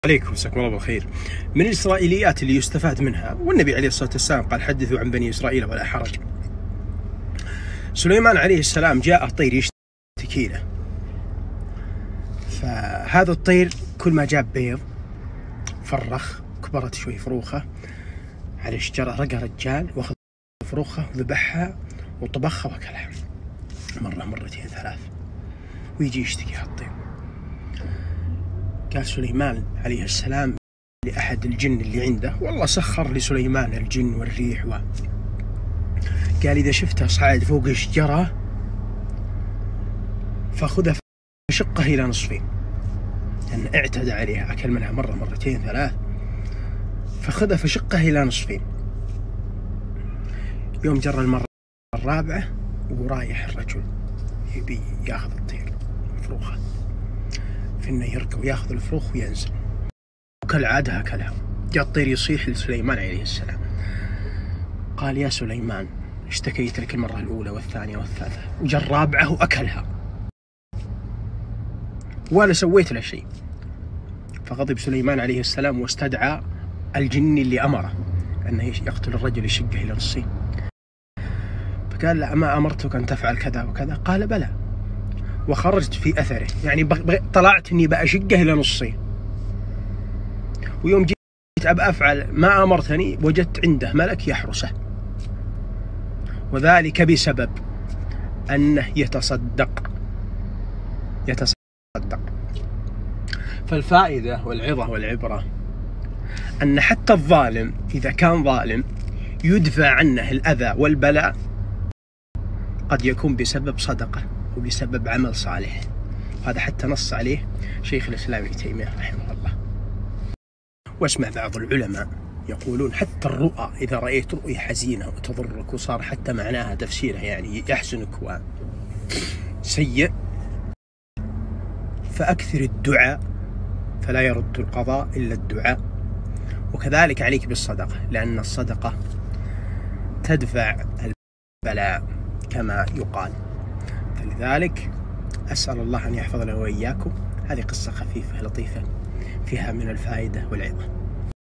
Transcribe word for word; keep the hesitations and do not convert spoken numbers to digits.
عليكم، مساكم الله بالخير. من الإسرائيليات اللي يستفاد منها، والنبي عليه الصلاة والسلام قال: حدثوا عن بني إسرائيل ولا حرج. سليمان عليه السلام جاء طير يشتكي له، فهذا الطير كل ما جاب بيض فرخ، كبرت شوي فروخه على الشجرة، رقى رجال واخذ فروخه وذبحها وطبخها وأكلها مرة مرتين ثلاث، ويجي يشتكي هالطير. قال سليمان عليه السلام لأحد الجن اللي عنده، والله سخر لسليمان الجن والريح و... قال: إذا شفته صعد فوق الشجرة فخذه فشقه إلى نصفين، لأن يعني اعتدى عليها، أكل منها مرة مرتين ثلاث، فخذه فشقه إلى نصفين. يوم جرى المرة الرابعة ورايح الرجل يبي ياخذ الطير الفروخة، في انه يركب وياخذ الفروخ وينزل، وكالعادة أكلها. جاء الطير يصيح لسليمان عليه السلام، قال: يا سليمان، اشتكيت لك المرة الأولى والثانية والثالثة، وجاء الرابعة وأكلها ولا سويت له شيء. فغضب سليمان عليه السلام واستدعى الجن اللي أمره أنه يقتل الرجل يشقه إلى نصين. فقال له: أما أمرتك أن تفعل كذا وكذا؟ قال: بلى، وخرجت في أثره، يعني طلعت إني بأشقه إلى نصين، ويوم جيت أبى أفعل ما أمرتني وجدت عنده ملك يحرسه، وذلك بسبب أنه يتصدق يتصدق فالفائدة والعظة والعبرة أن حتى الظالم إذا كان ظالم يدفع عنه الأذى والبلاء قد يكون بسبب صدقة وبسبب عمل صالح. هذا حتى نص عليه شيخ الإسلام ابن تيمية رحمه الله. واسمع بعض العلماء يقولون: حتى الرؤى، إذا رأيت رؤية حزينة وتضرك وصار حتى معناها تفسيرها يعني يحزنك وسيء، فأكثر الدعاء، فلا يرد القضاء إلا الدعاء. وكذلك عليك بالصدقة، لأن الصدقة تدفع البلاء كما يقال. فلذلك أسأل الله أن يحفظنا وإياكم. هذه قصة خفيفة لطيفة فيها من الفائدة والعظة.